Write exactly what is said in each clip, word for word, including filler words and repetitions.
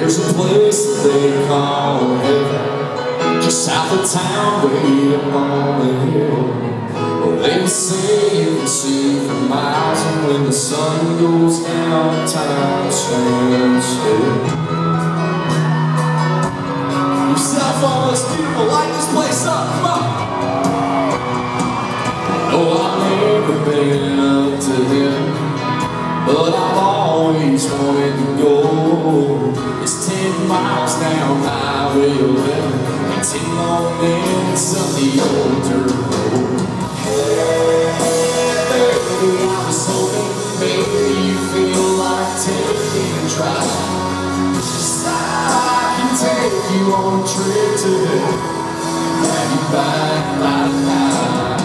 There's a place that they call heaven, just south of town, way up on the hill. They say you can see for miles, and when the sun goes down, time stands still. Yourself all this beautiful, light this place up, come on! No, I've never been up to him, but I've always wanted to go. It's ten miles down Highway eleven, and ten more minutes up the old dirt road. Hey, baby, I was hoping maybe you feel like taking a drive. Just I can take you on a trip to heaven, have you back by night.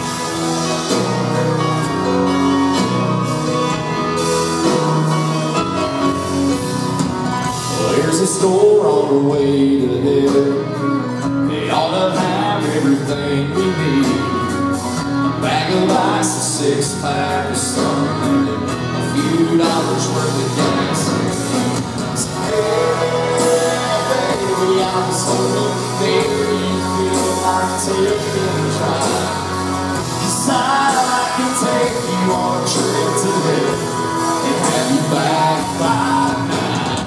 There's a store on the way to heaven. They ought to have everything we need. A bag of ice, a six pack of something, and a few dollars worth of gas. Hey, baby, I was hoping maybe you feel like taking a drive. 'Cause I can take you on a trip to heaven and have you back by night.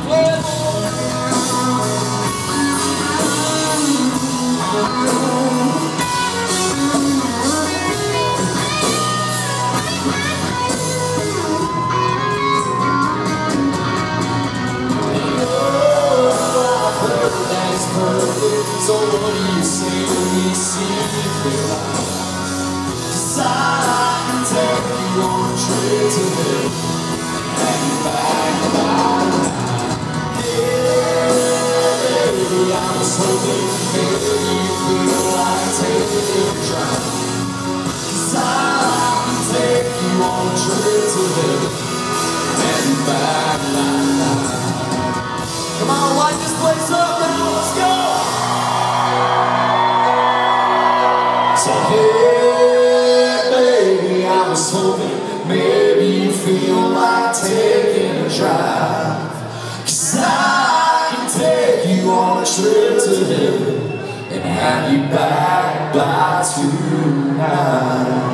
So what do you say when you see me feel like? 'Cause I can take you on a trip to heaven and you back by night. Yeah, baby, I was hoping maybe you feel like taking a drive. 'Cause I can take you on a trip to heaven and you back by night. Come on, light this place up now, let's go! So hey, baby, I was hoping maybe you feel like taking a drive. 'Cause I can take you on a trip to heaven and have you back by tonight.